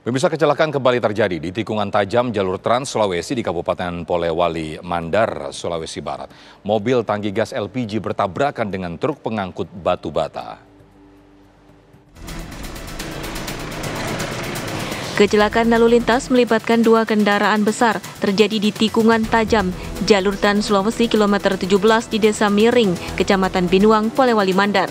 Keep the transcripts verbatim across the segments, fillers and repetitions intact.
Pemirsa, kecelakaan kembali terjadi di tikungan tajam jalur Trans Sulawesi di Kabupaten Polewali Mandar, Sulawesi Barat. Mobil tangki gas L P G bertabrakan dengan truk pengangkut batu bata. Kecelakaan lalu lintas melibatkan dua kendaraan besar terjadi di tikungan tajam jalur Trans Sulawesi kilometer tujuh belas di Desa Miring, Kecamatan Binuang, Polewali Mandar.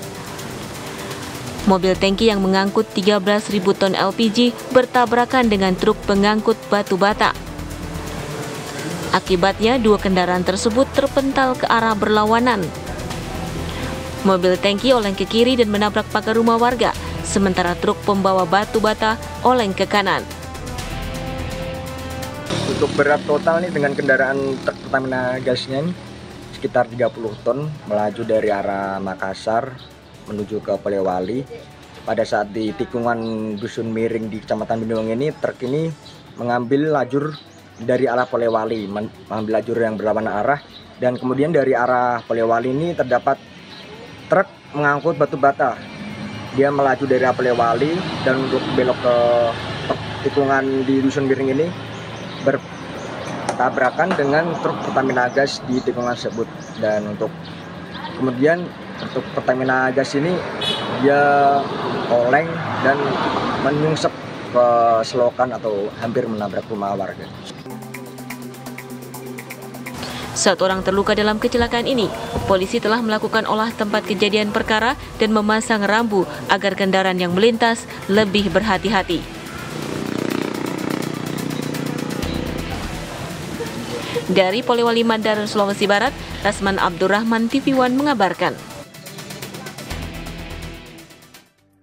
Mobil tangki yang mengangkut tiga belas ribu ton L P G bertabrakan dengan truk pengangkut batu bata. Akibatnya, dua kendaraan tersebut terpental ke arah berlawanan. Mobil tangki oleng ke kiri dan menabrak pagar rumah warga, sementara truk pembawa batu bata oleng ke kanan. Untuk berat total nih dengan kendaraan truk Pertamina gasnya ini sekitar tiga puluh ton melaju dari arah Makassar menuju ke Polewali. Pada saat di tikungan Dusun Miring di Kecamatan Binuang ini, truk ini mengambil lajur dari arah Polewali, mengambil lajur yang berlawanan arah, dan kemudian dari arah Polewali ini terdapat truk mengangkut batu bata. Dia melaju dari arah Polewali dan untuk belok ke tikungan di Dusun Miring ini bertabrakan dengan truk Pertamina gas di tikungan tersebut. Dan untuk kemudian untuk Pertamina gas ini dia oleng dan menyungsep ke selokan atau hampir menabrak rumah warga. Satu orang terluka dalam kecelakaan ini. Polisi telah melakukan olah tempat kejadian perkara dan memasang rambu agar kendaraan yang melintas lebih berhati-hati. Dari Polewali Mandar, Sulawesi Barat, Rasman Abdurrahman, T V One mengabarkan.